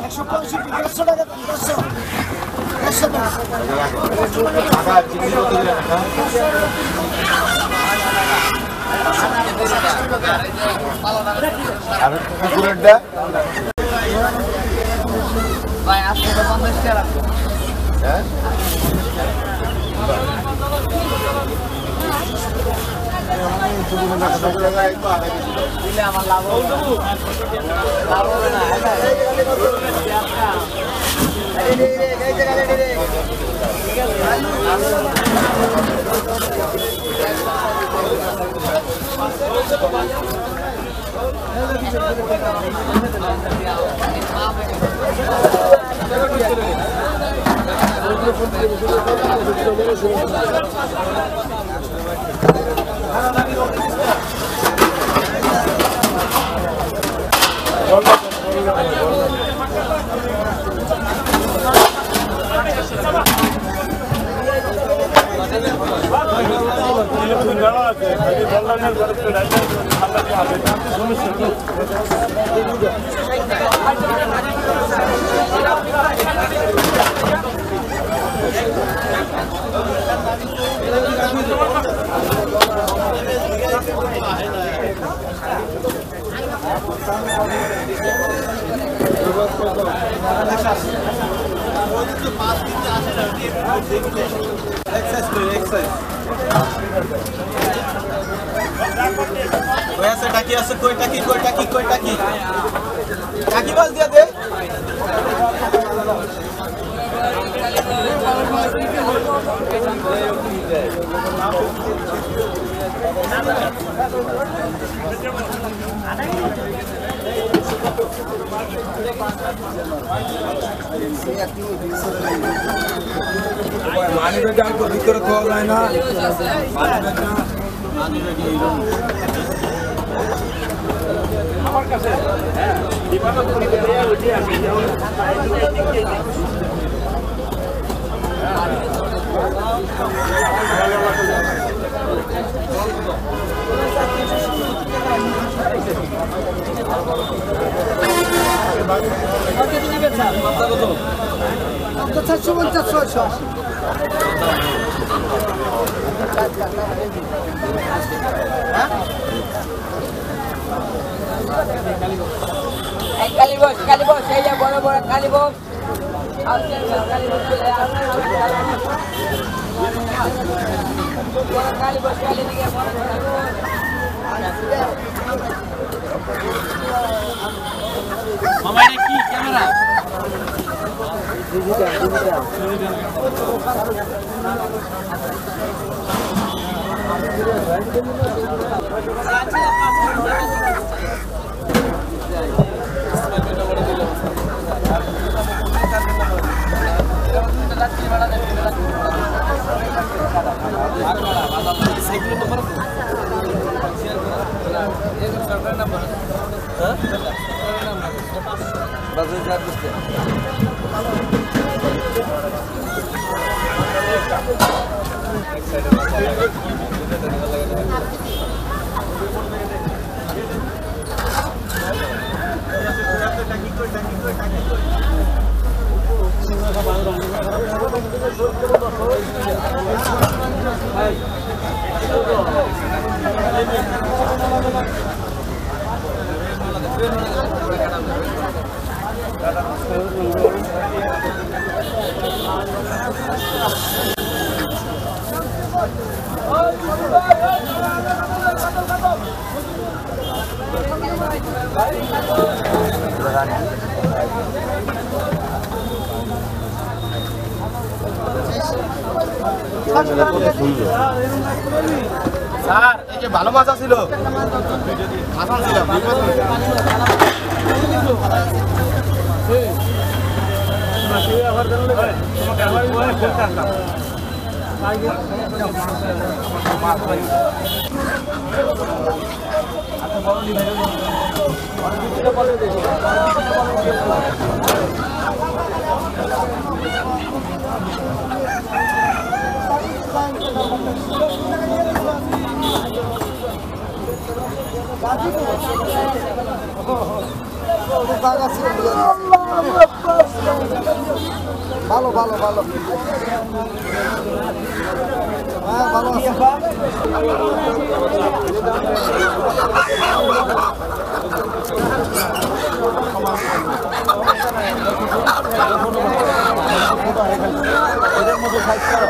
ভাই আপনি তো 50 টাকা রাখুন। হ্যাঁ দিলে আমার লাভ হবে না टाकी আছে কই টাকি টাকি বাস দিয়া দে মানি বেটা को ভিতরে খাওয়া যায় না আমার কাছে বিমানও তুমি দেয়া হইছে আমি কালীবস এই যে বড় বড় কালীবস কালীবস কালী দিকে মামা এটা কি ক্যামেরা স্যার এই যে ভালো মাছ ছিল মাছ ছিল ভালো ভালো ভালো হ্যাঁ ভালো আছে এদের মধ্যে সাইজ করা